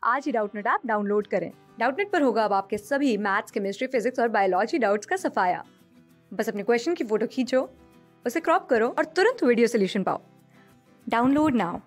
आज ही Doubtnut app download करें। डाउटनेट पर होगा अब आपके सभी मैथ्स, केमिस्ट्री, फिजिक्स और बायोलॉजी डाउट्स का सफाया। बस अपने क्वेश्चन की फोटो खींचो, उसे क्रॉप करो और तुरंत वीडियो सोल्यूशन पाओ। Download now.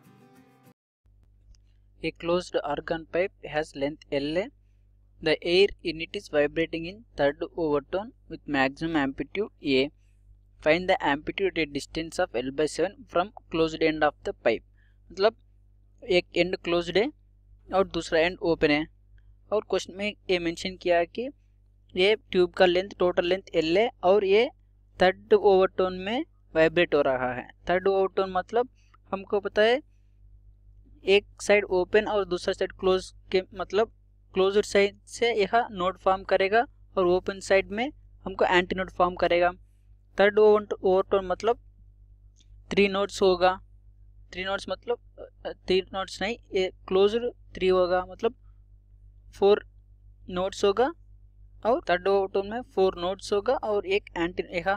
A closed organ pipe has length LA. The air in it is vibrating in third overtone with maximum amplitude A. Find the amplitude at a distance of L by 7 from closed end of the pipe. मतलब एक and closed है और दूसरा and open है, और question में ये mention किया कि ये ट्यूब का लेंथ, टोटल लेंथ L है और ये थर्ड ओवरटोन में वाइब्रेट हो रहा है। थर्ड ओवरटोन मतलब हमको पता है एक साइड ओपन और दूसरा साइड क्लोज के, मतलब क्लोज्ड साइड से यह नोड फॉर्म करेगा और ओपन साइड में हमको एंटी नोड फॉर्म करेगा। थर्ड ओवरटोन मतलब 3 नोड्स होगा। 3 नोड्स मतलब 3 नोड्स नहीं, ये क्लोज्ड 3 होगा, मतलब 4 नोड्स होगा और थर्ड ओवरटोन में 4 नोड्स होगा और एक एंटी, यह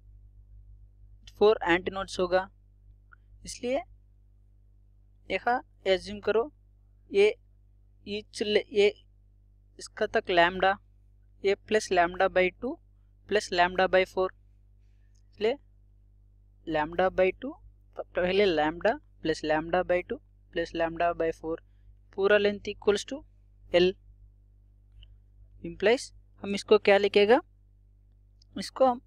4 एंटी नोड्स होगा। इसलिए यह एज्यूम करो ये ये इसका तक लैम्डा, ये plus lambda by 2 plus lambda by 4, इसलिए लैम्डा बाई 2 पहले lambda plus lambda by 2 plus lambda by 4, पूरा length equals to L। Implies हम इसको क्या लिखेगा, इसको हम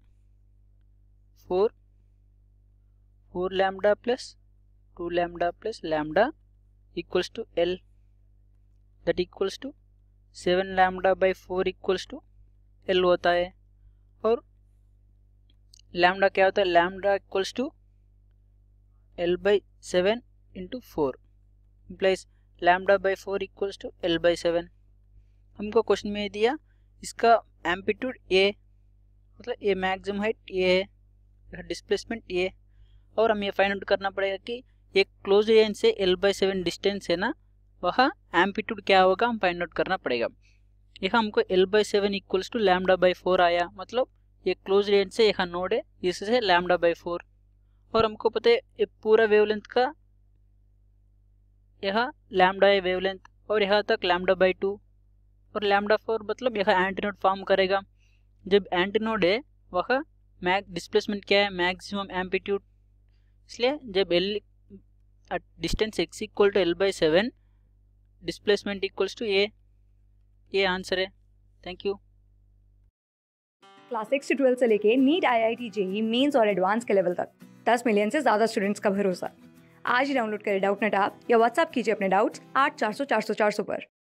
4 lambda plus 2 lambda plus lambda equals to L, that equals to 7 lambda by 4 equals to L होता है। और लैम्डा क्या होता है, lambda equals to L by 7 into 4, implies lambda by 4 equals to L by 7। हमको क्वेश्चन में दिया इसका एम्पलीट्यूड A, मतलब ये मैक्सिमम हाइट ये है, डिस्प्लेसमेंट ये, और हम ये फाइंड आउट करना पड़ेगा कि एक क्लोज रेंज से L बाई 7 डिस्टेंस है ना, वह एम्पलीट्यूड क्या होगा हम फाइंड आउट करना पड़ेगा। यह हमको L by 7 equals to lambda by 4 आया, मतलब ये क्लोज रेंज से यह नोड है, इससे लैम्डा बाई 4, और हमको पता है ये पूरा वेवलेंथ का यह लैम्डा है वेवलेंथ, और यहाँ तक लैम्डा बाई 2 और लैम्डा 4, मतलब यह एंटीनोड फॉर्म करेगा। जब एंटीनोड है वह डिस्प्लेसमेंट क्या है, मैक्सिमम एम्पलीट्यूड, इसलिए जब L distance x equal to L by 7 displacement equals to ये आंसर है। Thank you. क्लास 6 से 12 से लेके नीट, IIT, JEE मेंस और एडवांस के लेवल तक 10 मिलियन से ज्यादा स्टूडेंट्स का भरोसा। आज ही डाउनलोड करें डाउटनेट ऐप या व्हाट्सएप कीजिए अपने डाउट्स 8400 400 400 पर।